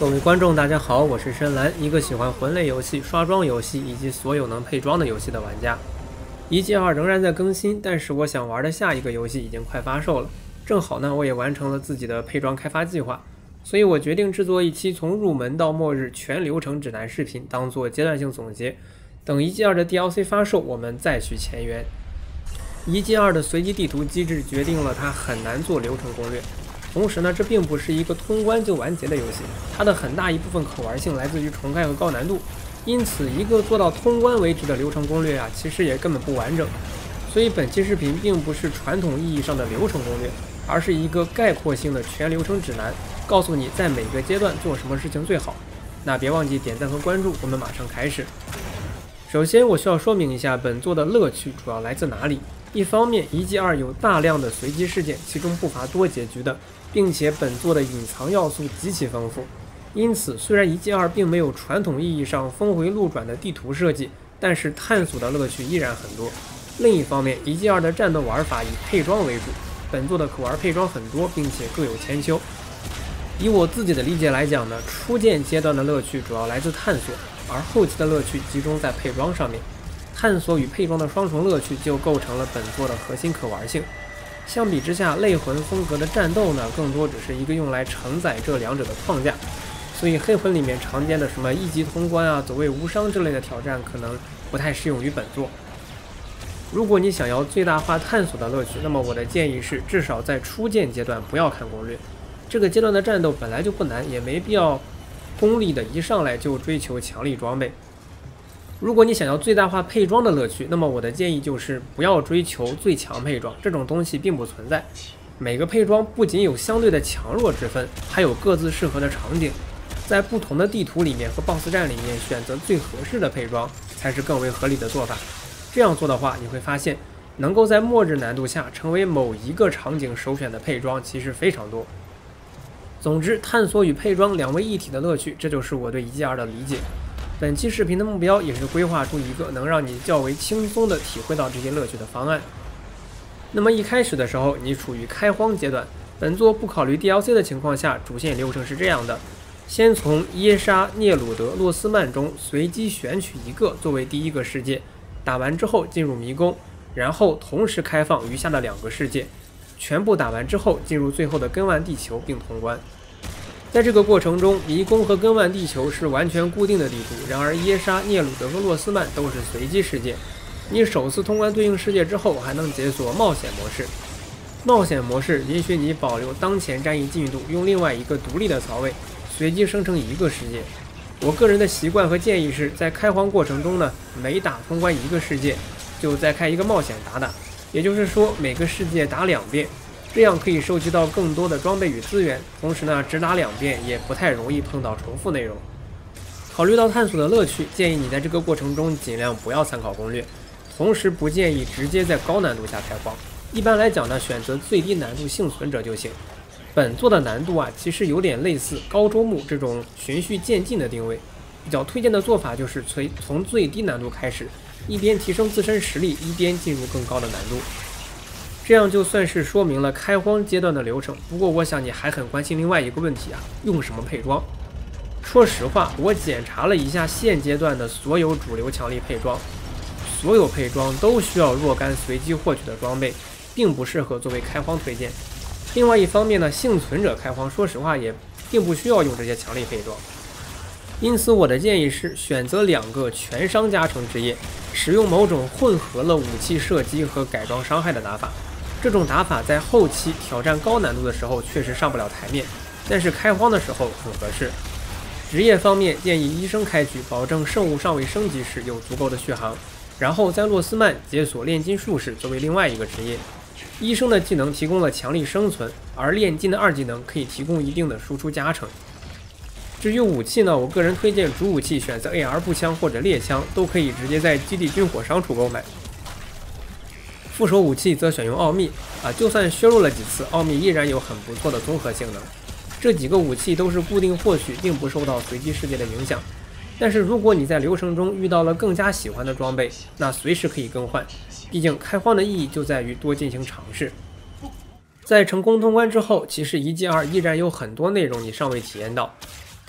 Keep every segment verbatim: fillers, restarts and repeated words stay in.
各位观众，大家好，我是深蓝，一个喜欢魂类游戏、刷装游戏以及所有能配装的游戏的玩家。一 G 二仍然在更新，但是我想玩的下一个游戏已经快发售了，正好呢，我也完成了自己的配装开发计划，所以我决定制作一期从入门到末日全流程指南视频，当做阶段性总结。等一 G 二的 D L C 发售，我们再续前缘。一 G 二的随机地图机制决定了它很难做流程攻略。同时呢，这并不是一个通关就完结的游戏，它的很大一部分可玩性来自于重开和高难度，因此一个做到通关为止的流程攻略啊，其实也根本不完整。所以本期视频并不是传统意义上的流程攻略，而是一个概括性的全流程指南，告诉你在每个阶段做什么事情最好。那别忘记点赞和关注，我们马上开始。首先，我需要说明一下本作的乐趣主要来自哪里。一方面，一 G 二有大量的随机事件，其中不乏多结局的，并且本作的隐藏要素极其丰富。因此，虽然一 G 二并没有传统意义上峰回路转的地图设计，但是探索的乐趣依然很多。另一方面，一 G 二的战斗玩法以配装为主，本作的可玩配装很多，并且各有千秋。以我自己的理解来讲呢，初见阶段的乐趣主要来自探索，而后期的乐趣集中在配装上面。探索与配装的双重乐趣就构成了本作的核心可玩性。相比之下，类魂风格的战斗呢，更多只是一个用来承载这两者的框架。所以黑魂里面常见的什么一级通关啊、走位无伤之类的挑战，可能不太适用于本作。如果你想要最大化探索的乐趣，那么我的建议是，至少在初见阶段不要看攻略。这个阶段的战斗本来就不难，也没必要功利的一上来就追求强力装备。如果你想要最大化配装的乐趣，那么我的建议就是不要追求最强配装，这种东西并不存在。每个配装不仅有相对的强弱之分，还有各自适合的场景。在不同的地图里面和 B O S S 战里面选择最合适的配装，才是更为合理的做法。这样做的话，你会发现能够在末日难度下成为某一个场景首选的配装其实非常多。总之，探索与配装两位一体的乐趣，这就是我对一 G 二的理解。本期视频的目标也是规划出一个能让你较为轻松地体会到这些乐趣的方案。那么一开始的时候，你处于开荒阶段，本作不考虑 D L C 的情况下，主线流程是这样的：先从耶莎、聂鲁德、洛斯曼中随机选取一个作为第一个世界，打完之后进入迷宫，然后同时开放余下的两个世界，全部打完之后进入最后的根万地球并通关。在这个过程中，迷宫和根万地球是完全固定的地图，然而耶莎、聂鲁德和洛斯曼都是随机世界。你首次通关对应世界之后，还能解锁冒险模式。冒险模式允许你保留当前战役进度，用另外一个独立的槽位随机生成一个世界。我个人的习惯和建议是在开荒过程中呢，每打通关一个世界，就再开一个冒险打打，也就是说每个世界打两遍。这样可以收集到更多的装备与资源，同时呢，只打两遍也不太容易碰到重复内容。考虑到探索的乐趣，建议你在这个过程中尽量不要参考攻略，同时不建议直接在高难度下开荒。一般来讲呢，选择最低难度幸存者就行。本作的难度啊，其实有点类似高周目这种循序渐进的定位。比较推荐的做法就是从最低难度开始，一边提升自身实力，一边进入更高的难度。这样就算是说明了开荒阶段的流程。不过我想你还很关心另外一个问题啊，用什么配装？说实话，我检查了一下现阶段的所有主流强力配装，所有配装都需要若干随机获取的装备，并不适合作为开荒推荐。另外一方面呢，幸存者开荒说实话也并不需要用这些强力配装。因此我的建议是选择两个全伤加成职业，使用某种混合了武器射击和改装伤害的打法。这种打法在后期挑战高难度的时候确实上不了台面，但是开荒的时候很合适。职业方面，建议医生开局，保证圣物尚未升级时有足够的续航，然后在洛斯曼解锁炼金术士作为另外一个职业。医生的技能提供了强力生存，而炼金的二技能可以提供一定的输出加成。至于武器呢，我个人推荐主武器选择 A R 步枪或者猎枪，都可以直接在基地军火商处购买。副手武器则选用奥秘啊，就算削弱了几次，奥秘依然有很不错的综合性能。这几个武器都是固定获取，并不受到随机世界的影响。但是如果你在流程中遇到了更加喜欢的装备，那随时可以更换。毕竟开荒的意义就在于多进行尝试。在成功通关之后，其实一 G 二依然有很多内容你尚未体验到。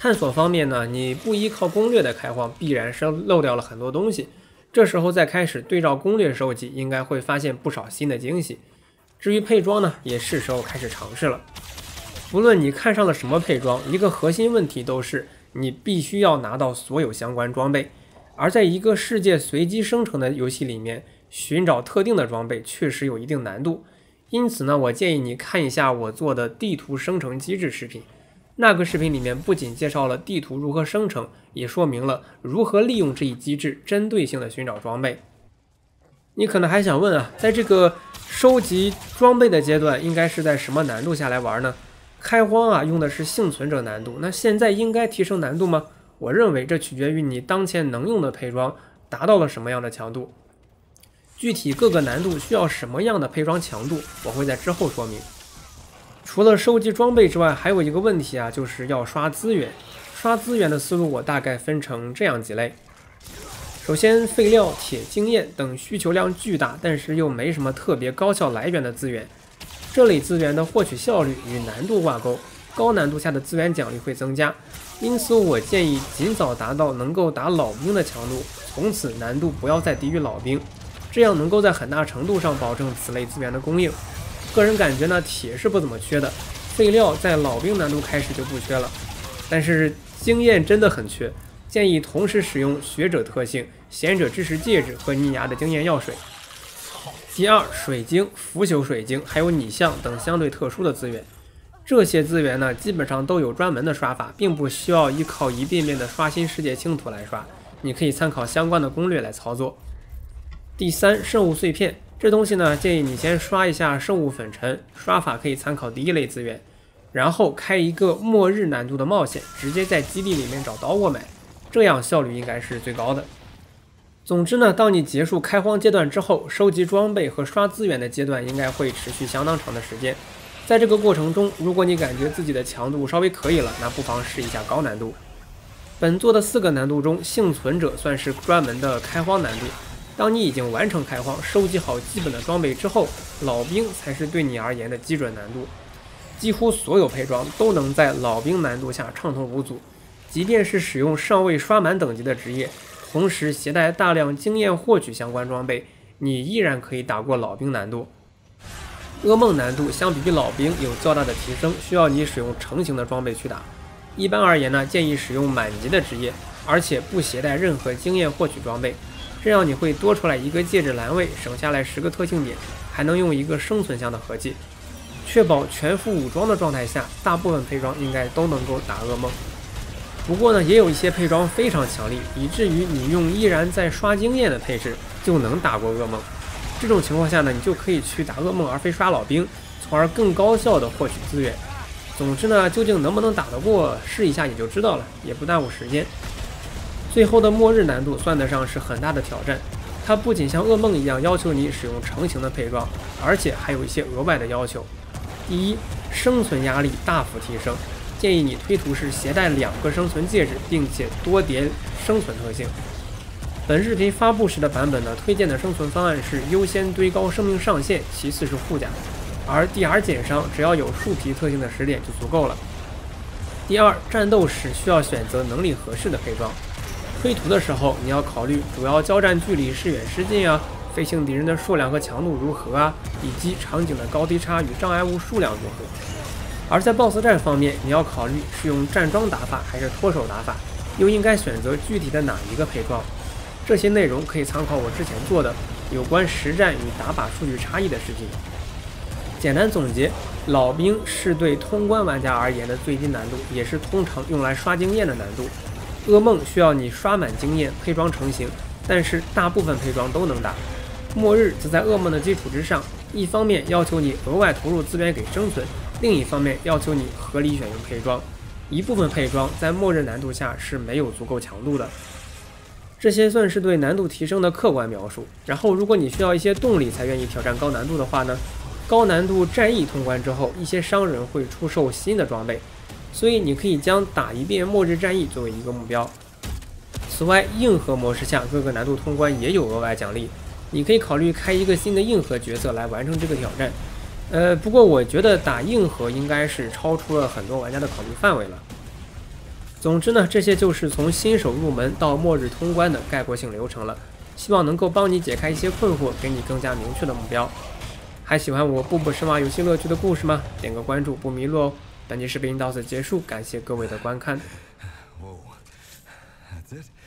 探索方面呢，你不依靠攻略的开荒，必然是漏掉了很多东西。这时候再开始对照攻略收集，应该会发现不少新的惊喜。至于配装呢，也是时候开始尝试了。不论你看上了什么配装，一个核心问题都是你必须要拿到所有相关装备。而在一个世界随机生成的游戏里面，寻找特定的装备确实有一定难度。因此呢，我建议你看一下我做的地图生成机制视频。那个视频里面不仅介绍了地图如何生成，也说明了如何利用这一机制针对性的寻找装备。你可能还想问啊，在这个收集装备的阶段，应该是在什么难度下来玩呢？开荒啊，用的是幸存者难度，那现在应该提升难度吗？我认为这取决于你当前能用的配装达到了什么样的强度。具体各个难度需要什么样的配装强度，我会在之后说明。除了收集装备之外，还有一个问题啊，就是要刷资源。刷资源的思路我大概分成这样几类。首先，废料、铁、经验等需求量巨大，但是又没什么特别高效来源的资源。这类资源的获取效率与难度挂钩，高难度下的资源奖励会增加。因此，我建议尽早达到能够打老兵的强度，从此难度不要再低于老兵，这样能够在很大程度上保证此类资源的供应。个人感觉呢，铁是不怎么缺的，废料在老兵难度开始就不缺了，但是经验真的很缺，建议同时使用学者特性、贤者之石戒指和逆牙的经验药水。第二，水晶、腐朽水晶还有拟像等相对特殊的资源，这些资源呢基本上都有专门的刷法，并不需要依靠一遍遍的刷新世界清图来刷，你可以参考相关的攻略来操作。第三，圣物碎片，这东西呢建议你先刷一下圣物粉尘，刷法可以参考第一类资源，然后开一个末日难度的冒险，直接在基地里面找刀过买，这样效率应该是最高的。总之呢，当你结束开荒阶段之后，收集装备和刷资源的阶段应该会持续相当长的时间。在这个过程中，如果你感觉自己的强度稍微可以了，那不妨试一下高难度。本作的四个难度中，幸存者算是专门的开荒难度。当你已经完成开荒，收集好基本的装备之后，老兵才是对你而言的基准难度。几乎所有配装都能在老兵难度下畅通无阻，即便是使用尚未刷满等级的职业，同时携带大量经验获取相关装备，你依然可以打过老兵难度。噩梦难度相比于老兵有较大的提升，需要你使用成型的装备去打。一般而言呢，建议使用满级的职业，而且不携带任何经验获取装备，这样你会多出来一个戒指栏位，省下来十个特性点，还能用一个生存箱的合计。确保全副武装的状态下，大部分配装应该都能够打噩梦。不过呢，也有一些配装非常强力，以至于你用依然在刷经验的配置就能打过噩梦。这种情况下呢，你就可以去打噩梦而非刷老兵，从而更高效的获取资源。总之呢，究竟能不能打得过，试一下也就知道了，也不耽误时间。最后的末日难度算得上是很大的挑战，它不仅像噩梦一样要求你使用成型的配装，而且还有一些额外的要求。第一，生存压力大幅提升，建议你推图时携带两个生存戒指，并且多叠生存特性。本视频发布时的版本呢，推荐的生存方案是优先堆高生命上限，其次是护甲，而 D R 减伤只要有树皮特性的十点就足够了。第二，战斗时需要选择能力合适的配装。推图的时候，你要考虑主要交战距离是远是近啊，飞行敌人的数量和强度如何啊，以及场景的高低差与障碍物数量如何。而在 BOSS 战方面，你要考虑是用站桩打法还是脱手打法，又应该选择具体的哪一个配装。这些内容可以参考我之前做的有关实战与打法数据差异的视频。简单总结，老兵是对通关玩家而言的最低难度，也是通常用来刷经验的难度。噩梦需要你刷满经验，配装成型，但是大部分配装都能打。末日则在噩梦的基础之上，一方面要求你额外投入资源给生存，另一方面要求你合理选用配装。一部分配装在末日难度下是没有足够强度的。这些算是对难度提升的客观描述。然后，如果你需要一些动力才愿意挑战高难度的话呢，高难度战役通关之后，一些商人会出售新的装备，所以你可以将打一遍末日战役作为一个目标。此外，硬核模式下各个难度通关也有额外奖励，你可以考虑开一个新的硬核角色来完成这个挑战。呃，不过我觉得打硬核应该是超出了很多玩家的考虑范围了。 总之呢，这些就是从新手入门到末日通关的概括性流程了，希望能够帮你解开一些困惑，给你更加明确的目标。还喜欢我步步神马游戏乐趣的故事吗？点个关注不迷路哦。本期视频到此结束，感谢各位的观看。 Whoa. That's it?